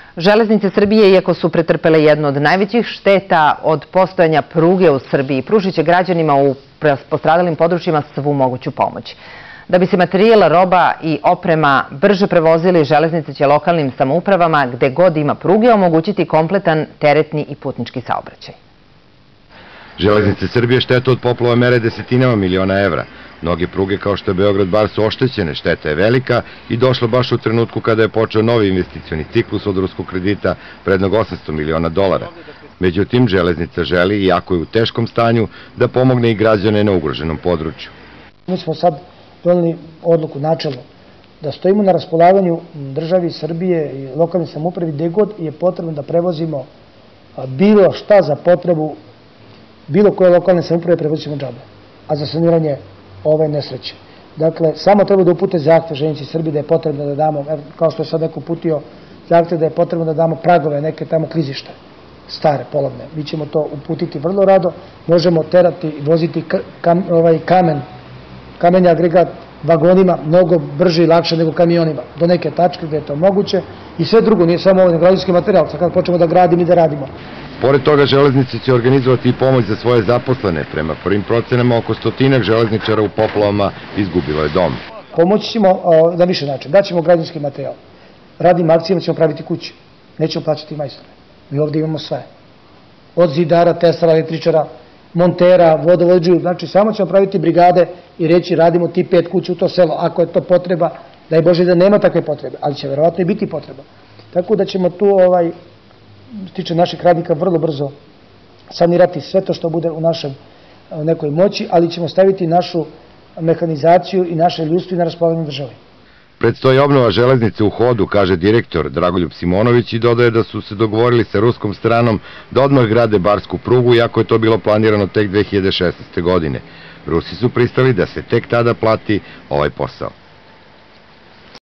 Železnice Srbije, iako su pretrpele jednu od najvećih šteta od postojanja pruge u Srbiji, pružit će građanima u postradalim područjima svu moguću pomoć. Da bi se materijal, roba i oprema brže prevozili, železnice će lokalnim samoupravama, gde god ima pruge, omogućiti kompletan teretni i putnički saobraćaj. Železnice Srbije štetu od poplava mere desetinama miliona evra. Mnoge pruge kao što je Beograd-Bar su oštećene, šteta je velika i došla baš u trenutku kada je počeo novi investicioni ciklus od ruskog kredita vrednog $800 miliona. Međutim, železnica želi, iako je u teškom stanju, da pomogne i građane na ugroženom području. Mi smo sad doneli odluku načelno da stojimo na raspolaganju državi Srbije i lokalne samoupravi gde god je potrebno da prevozimo bilo šta za potrebu bilo koje lokalne samouprave prevozimo džabe, a za saniranje ove nesreće. Dakle, samo treba da upute zahtev Železnici Srbije da je potrebno da damo, kao što je sad neko uputio zahtev da je potrebno da damo pragove, neke tamo klizište, stare, polovne. Mi ćemo to uputiti vrlo rado, možemo terati i voziti kamenni agregat vagonima mnogo brže i lakše nego kamionima, do neke tačke gde je to moguće i sve drugo, nije samo ovaj građevinski materijal, sad kad počnemo da gradimo i da radimo. Pored toga, železnice će organizovati i pomoć za svoje zaposlene. Prema prvim procenama, oko 100 železničara u poplavama izgubilo je dom. Pomoći ćemo na više način. Daćemo građevinski materijal. Radnim akcijama ćemo praviti kuće. Nećemo plaćati majstore. Mi ovde imamo sve. Od zidara, tesara, električara, montera, vodovođu. Znači, samo ćemo praviti brigade i reći radimo ti 5 kuća u to selo. Ako je to potreba, daj Bože da nema takve potrebe, ali će verovatno i biti potreba. Tako da ćemo tu tiče naših radnika vrlo brzo sanirati sve to što bude u našem nekoj moći, ali ćemo staviti našu mehanizaciju i naše ljudstvo na raspolaganju državi. Predstoji obnova železnice u hodu, kaže direktor Dragoljub Simonović i dodaje da su se dogovorili sa ruskom stranom da odmah grade barsku prugu, iako je to bilo planirano tek 2016. godine. Rusi su pristali da se tek tada plati ovaj posao.